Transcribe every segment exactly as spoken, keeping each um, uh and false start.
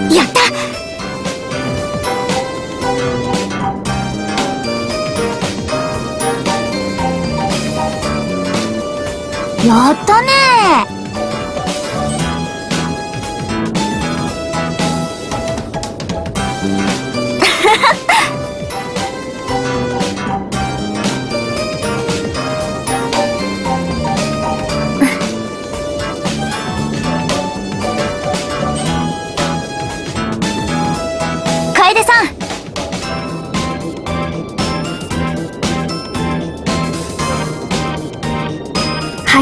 やった。やったね楓さん。はい。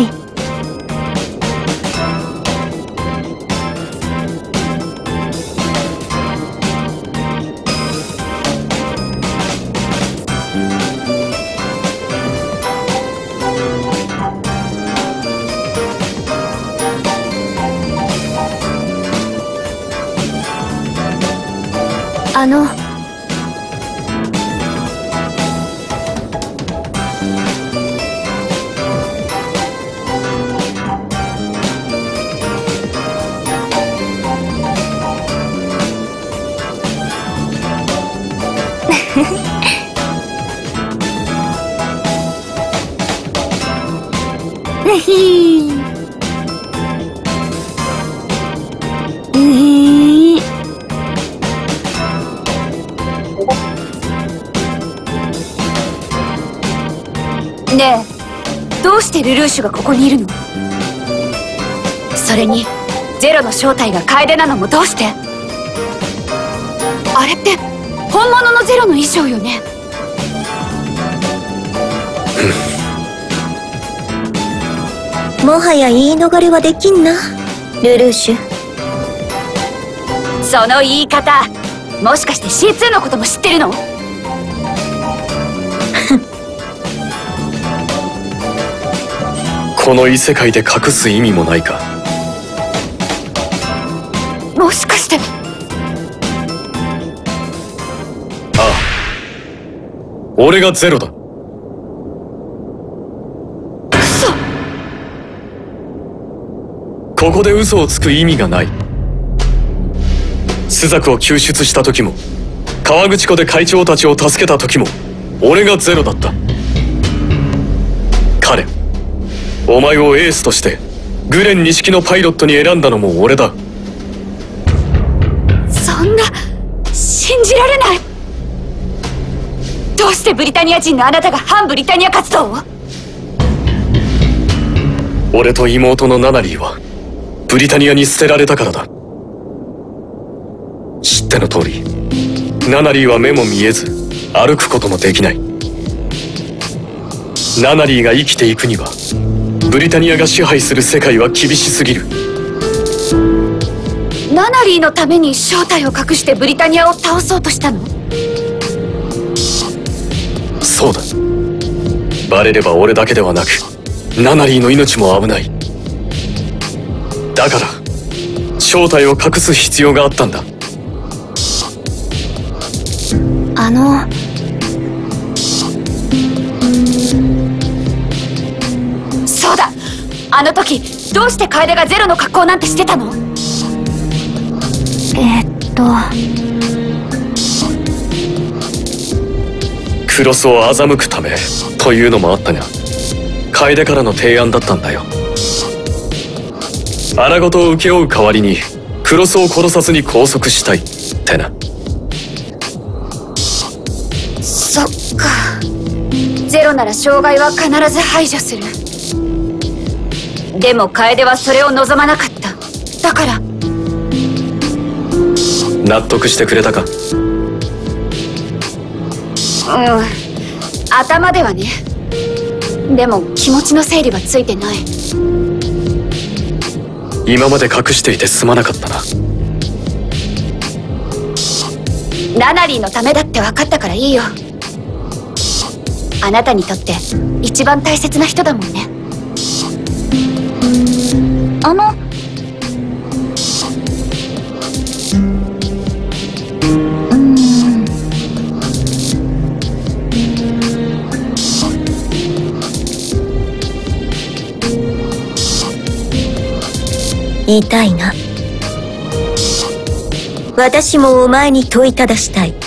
あのねひーねえ、どうしてルルーシュがここにいるの？それにゼロの正体が楓なのもどうして？あれって本物のゼロの衣装よね。 もはや言い逃れはできんな、ルルーシュ。 その言い方、もしかして シーツー のことも知ってるの？ この異世界で隠す意味もないか。 もしかして。 ああ、俺がゼロだ。 嘘。 ここで嘘をつく意味がない。朱雀を救出した時も、河口湖で会長たちを助けた時も俺がゼロだった。彼、お前をエースとしてグレン錦のパイロットに選んだのも俺だ。 そんな、信じられない。どうしてブリタニア人のあなたが反ブリタニア活動を？ 俺と妹のナナリーはブリタニアに捨てられたからだ。知っての通り、ナナリーは目も見えず歩くこともできない。ナナリーが生きていくにはブリタニアが支配する世界は厳しすぎる。 ナナリーのために正体を隠してブリタニアを倒そうとしたの？ そうだ。バレれば俺だけではなくナナリーの命も危ない。だから正体を隠す必要があったんだ。 あのそうだ、あの時どうして楓がゼロの格好なんてしてたの？えっとクロスを欺くためというのもあったが、楓からの提案だったんだよ。荒事を請け負う代わりにクロスを殺さずに拘束したいってな。 そっか。ゼロなら障害は必ず排除する。でも楓はそれを望まなかった。だから。 納得してくれたか？ うん、頭ではね。でも気持ちの整理はついてない。 今まで隠していてすまなかったな。 ナナリーのためだって分かったからいいよ。あなたにとって一番大切な人だもんね。あの言いたいな。 私もお前に問いただしたい。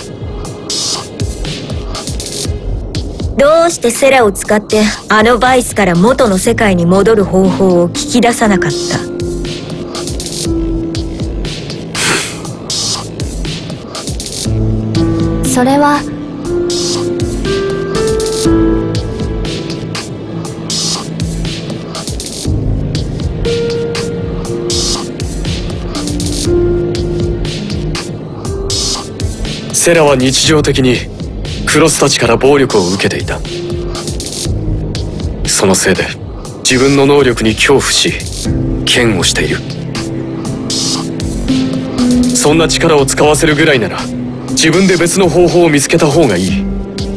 どうしてセラを使ってあのバイスから元の世界に戻る方法を聞き出さなかった？ それはセラは日常的にクロスたちから暴力を受けていた。そのせいで自分の能力に恐怖し嫌悪している。そんな力を使わせるぐらいなら自分で別の方法を見つけた方がいい。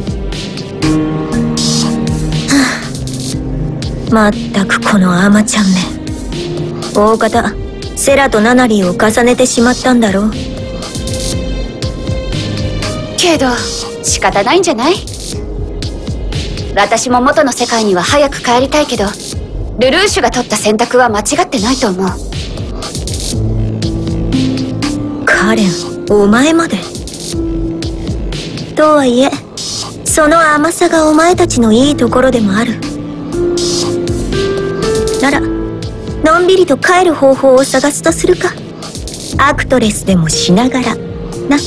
まったくこのアマちゃんめ。大方セラとナナリーを重ねてしまったんだろう。 けど仕方ないんじゃない？私も元の世界には早く帰りたいけど、ルルーシュが取った選択は間違ってないと思う。 カレン、お前まで。とはいえその甘さがお前たちのいいところでもある。ならのんびりと帰る方法を探すとするか。アクトレスでもしながらな。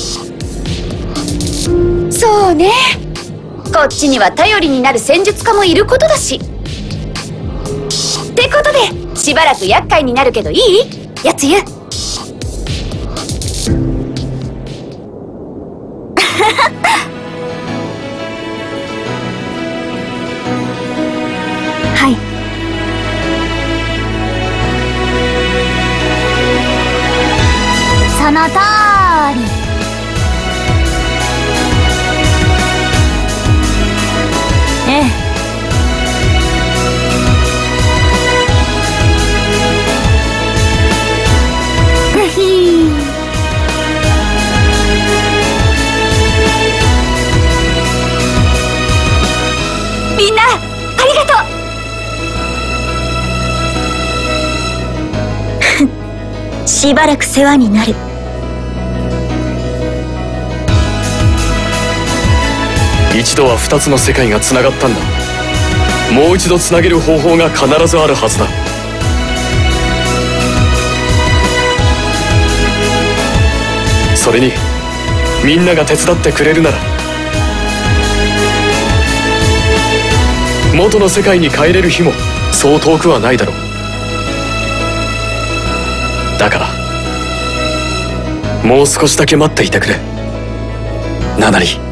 そうね、こっちには頼りになる戦術家もいることだし。ってことでしばらく厄介になるけどいい？やつゆはい。その通り。ええ。ふひー。みんなありがとう。しばらく世話になる。 一度は二つの世界がつながったんだ。もう一度つなげる方法が必ずあるはずだ。それにみんなが手伝ってくれるなら元の世界に帰れる日もそう遠くはないだろう。だからもう少しだけ待っていてくれ、ナナリ。